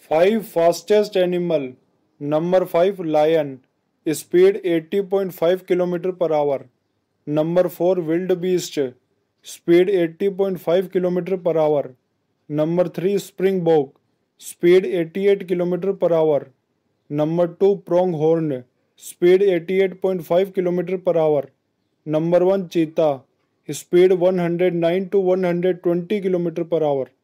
5 fastest animal. Number 5 lion, speed 80.5 km per hour. Number 4 wildebeest, speed 80.5 km per hour. Number 3 springbok, speed 88 km per hour. Number 2 pronghorn, speed 88.5 km per hour. Number 1 cheetah, speed 109 to 120 km per hour.